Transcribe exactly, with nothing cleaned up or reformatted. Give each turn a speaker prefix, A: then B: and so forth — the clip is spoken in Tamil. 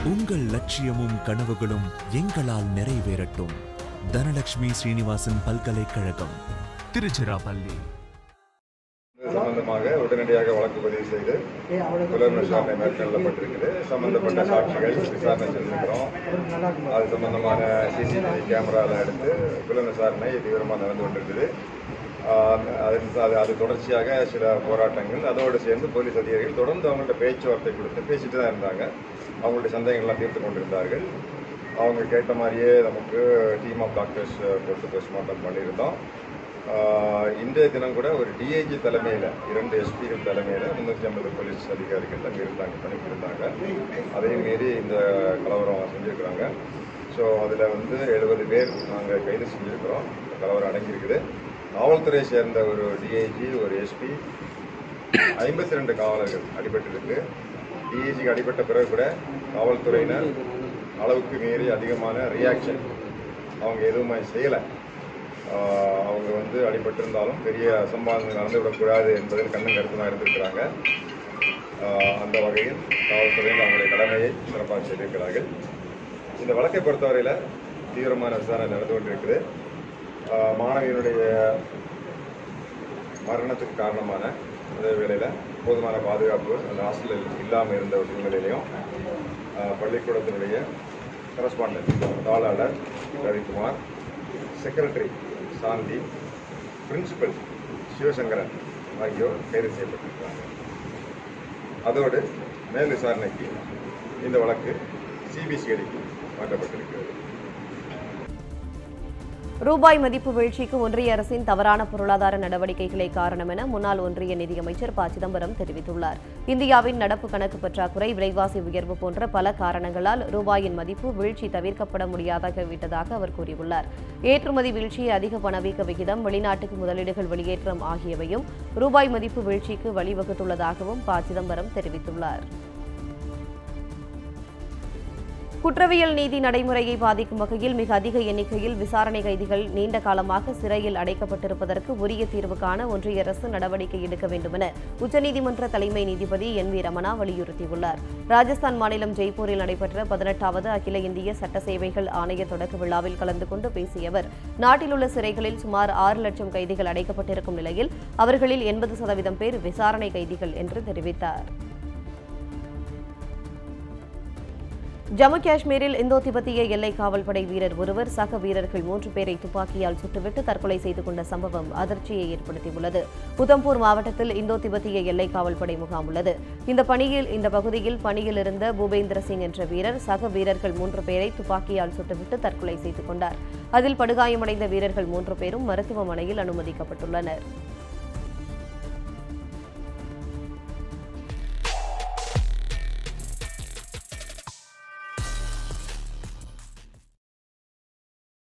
A: உங்கள் லட்சியமும் கனவுகளும் எங்களால் நிறைவேறட்டும். தனலட்சுமி ஸ்ரீனிவாசன் பல்கலைக்கழகம், திருச்சிராப்பள்ளி.
B: சம்பந்தமாக உடனடியாக வழக்கு பதிவு செய்து புலன் விசாரணை மேற்கொள்ளப்பட்டிருக்குது. சம்பந்தப்பட்ட சாட்சிகள் விசாரணை செஞ்சிருக்கிறோம். அது சம்பந்தமான சிசிடிவி கேமராவில் எடுத்து புலன் விசாரணை தீவிரமாக நடந்து கொண்டிருக்குது. அது அது தொடர்ச்சியாக சில போராட்டங்கள், அதோடு சேர்ந்து போலீஸ் அதிகாரிகள் தொடர்ந்து அவங்கள்ட்ட பேச்சுவார்த்தை கொடுத்து பேசிட்டு தான் இருந்தாங்க. அவங்களுடைய சந்தேகங்கள்லாம் தீர்த்து கொண்டிருந்தார்கள். அவங்க கேட்ட மாதிரியே நமக்கு டீம் ஆஃப் டாக்டர்ஸ் போட்டு போஸ்ட்மார்ட்டம் பண்ணியிருந்தோம். இன்றைய தினம் கூட ஒரு டிஐஜி தலைமையில், இரண்டு எஸ்பிகள் தலைமையில் முந்நூற்றி ஐம்பது போலீஸ் அதிகாரிகள் அங்கே இருந்தாங்க, பணிக்கு இருந்தாங்க. அதையும் மீறி இந்த கலவரம் செஞ்சுருக்கிறாங்க. ஸோ அதில் வந்து எழுபது பேர் நாங்கள் கைது செஞ்சுருக்கிறோம். கலவரம் அடங்கியிருக்குது. காவல்துறையை சேர்ந்த ஒரு டிஐஜி, ஒரு எஸ்பி, ஐம்பத்தி ரெண்டு காவலர்கள் அடிபட்டிருக்கு. டிஐஜிக்கு அடிபட்ட பிறகு கூட காவல்துறையினர் அளவுக்கு மீறி அதிகமான ரியாக்ஷன் அவங்க எதுவுமே செய்யலை. அவங்க வந்து அடிபட்டிருந்தாலும் பெரிய அசம்பாதங்கள் நடந்துவிடக்கூடாது என்பதில் கண்ணும் கருத்துமாக இருந்திருக்கிறாங்க. அந்த வகையில் காவல்துறையில் அவங்களுடைய கடமையை சிறப்பாக செய்திருக்கிறார்கள். இந்த வழக்கை பொறுத்தவரையில் தீவிரமான விசாரணை நடந்து கொண்டிருக்குது. மாணவியினுடைய மரணத்துக்கு காரணமான அதே வேளையில் போதுமான பாதுகாப்பு அந்த ஹாஸ்டலில் இல்லாமல் இருந்த ஒரு சூழ்நிலையிலையும் பள்ளிக்கூடத்தினுடைய கரஸ்பாண்டன்ட் தாளாளர் ரவிக்குமார், செக்ரட்டரி சாந்தி, பிரின்சிபல் சிவசங்கரன் ஆகியோர் கைது செய்யப்பட்டிருக்கிறாங்க. அதோடு மேல் விசாரணைக்கு இந்த வழக்கு சிபிசிஐடிக்கு மாற்றப்பட்டிருக்கிறது.
C: ரூபாய் மதிப்பு வீழ்ச்சிக்கு ஒன்றிய அரசின் தவறான பொருளாதார நடவடிக்கைகளே காரணம் என முன்னாள் ஒன்றிய நிதியமைச்சர் ப சிதம்பரம் தெரிவித்துள்ளார். இந்தியாவின் நடப்பு கணக்கு பற்றாக்குறை, விலைவாசி உயர்வு போன்ற பல காரணங்களால் ரூபாயின் மதிப்பு வீழ்ச்சி தவிர்க்கப்பட முடியாதாகிவிட்டதாக அவர் கூறியுள்ளார். ஏற்றுமதி வீழ்ச்சி, அதிக பணவீக்க விகிதம், வெளிநாட்டுக்கு முதலீடுகள் வெளியேற்றம் ஆகியவையும் ரூபாய் மதிப்பு வீழ்ச்சிக்கு வழிவகுத்துள்ளதாகவும் ப சிதம்பரம் தெரிவித்துள்ளார். குற்றவியல் நீதி நடைமுறையை பாதிக்கும் வகையில் மிக அதிக எண்ணிக்கையில் விசாரணை கைதிகள் நீண்ட காலமாக சிறையில் அடைக்கப்பட்டிருப்பதற்கு உரிய தீர்வு காண ஒன்றிய அரசு நடவடிக்கை எடுக்க வேண்டுமென உச்சநீதிமன்ற தலைமை நீதிபதி என் வி ரமணா வலியுறுத்தியுள்ளார். ராஜஸ்தான் மாநிலம் ஜெய்ப்பூரில் நடைபெற்ற பதினெட்டாவது அகில இந்திய சட்ட சேவைகள் ஆணைய தொடக்க விழாவில் கலந்து கொண்டு பேசிய அவர், நாட்டில் உள்ள சிறைகளில் சுமார் ஆறு லட்சம் கைதிகள் அடைக்கப்பட்டிருக்கும் நிலையில் அவர்களில் எண்பது சதவீதம் பேர் விசாரணை கைதிகள் என்று தெரிவித்தார். ஜம்மு காஷ்மீரில் இந்தோ திபெத்திய எல்லை காவல்படை வீரர் ஒருவர் சக வீரர்கள் மூன்று பேரை துப்பாக்கியால் சுட்டுவிட்டு தற்கொலை செய்து கொண்ட சம்பவம் அதிர்ச்சியை ஏற்படுத்தியுள்ளது. உதம்பூர் மாவட்டத்தில் இந்தோ திபெத்திய எல்லை காவல்படை முகாம் உள்ளது. இந்த பணியில் இந்த பகுதியில் பணியில் இருந்த பூபேந்திர சிங் என்ற வீரர் சக வீரர்கள் மூன்று பேரை துப்பாக்கியால் சுட்டுவிட்டு தற்கொலை செய்து கொண்டார். அதில் படுகாயமடைந்த வீரர்கள் மூன்று பேரும் மருத்துவமனையில் அனுமதிக்கப்பட்டுள்ளனர்.